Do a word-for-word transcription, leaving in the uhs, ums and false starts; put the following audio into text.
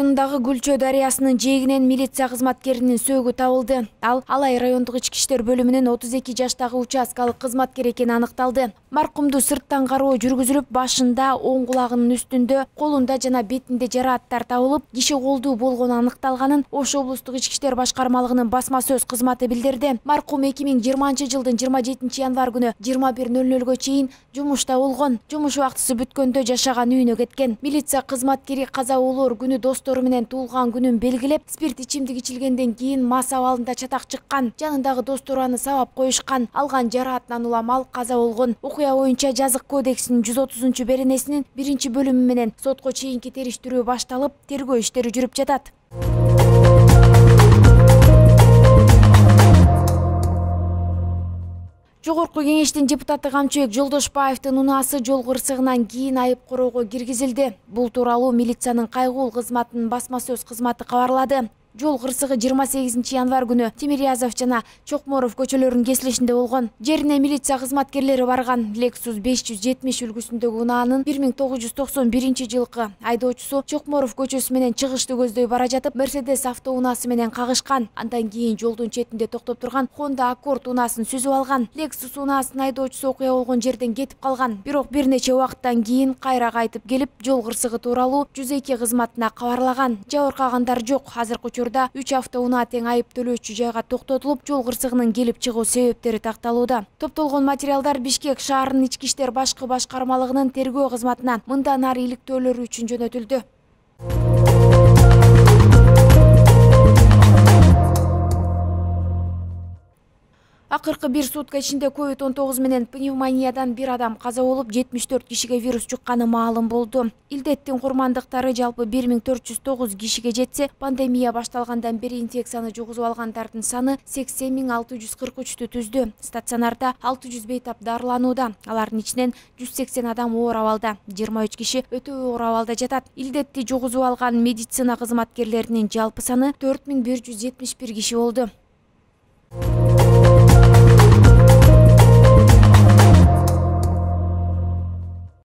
районундагы Гүлчө дарыясынын жээгинен милиция кызматкеринин сөөгү табылды. Ал Алай райондук ички иштер бөлүмүнүн отуз эки жаштагы участкалык кызматкер экени аныкталды. Маркумду сырттан кароо жүргүзүлүп, башында, оң кулагынын үстүндө, колунда жана бетинде жарааттар табылып, киши колдуу болгону аныкталганын Ош облустук ички иштер башкармалыгынын басма сөз кызматы билдирди. Маркум эки миң жыйырманчы жылдын жыйырма жетинчи январь күнү жыйырма бир нөл нөлгө чейин жумушта болгон. Жумуш убактысы бүткөндө жашаган үйүнө кеткен. Милиция кызматкери каза болоор күнү достору менен туулган күнүн белгилеп, спирт ичимдик ичилгенден кийин мас абалында чатак чыккан. Жанындагы достору аны сабап коюшкан. Алган жараатынан улам ал каза болгон. Окуя боюнча Жазык кодексинин жүз отузунчу беренесинин биринчи бөлүмү менен сотко чейинки териштирүү башталып, тергөө иштери жүрүп жатат. Жогорку кеңештин депутаты Камчыбек Жолдошбаевдин унаасы жол кырсыгынан кийин айып короого киргизилди. Бул тууралуу милициянын кайгуул кызматынын басма сөз кызматы кабарлады. Жол кырсыгы жыйырма сегизинчи январь күнү Тимирязев жана Чокморов көчөлөрүнүн кесилишинде болгон. Жерине милиция кызматкерлери барган. Lexus беш жүз жетимиш үлгүсүндөгү унаанын бир миң тогуз жүз токсон биринчи жылкы айдоочусу Чокморов көчөсү менен чыгышты көздөй бара жатып, Mercedes автоунаасы менен кагышкан. Андан кийин жолдун четинде токтоп турган Honda Accord унаасын сүзүп алган. Lexus унаасынын айдоочусу окуя болгон жерден кетип калган. Бирок бир нече убакыттан кийин кайра кайтып келип, жол кырсыгы тууралуу жүз эки кызматына кабарлаган. Жабыркагандар жок. Азыркы учурда үч автоунаа тең айып төлөөчү жайга токтотулуп, жол кырсыгынын келип чыгуу себептери такталууда. Топтолгон материалдар Бишкек шаарынын ички иштер башкы башкармалыгынын тергөө кызматына мындан ары иликтөөлөрү үчүн жөнөтүлдү. Акыркы бир сутка ичинде ковид он тогуз менен пневмониядан бир адам каза болуп, жетимиш төрт кишиге вирус жукканы маалым болду. Илдеттин курмандыктары жалпы бир миң төрт жүз тогуз кишиге жетсе, пандемия башталгандан бери инфекцияны жугузуп алгандардын саны сексен миң алты жүз кырк үчтү түздү. Стационарда алты жүз бейтап дарыланууда. Алардын ичинен жүз сексен адам оор абалда, жыйырма үч киши өтө оор абалда жатат. Илдетти жугузуп алган медицина кызматкерлеринин жалпы саны төрт миң бир жүз жетимиш бир киши болду.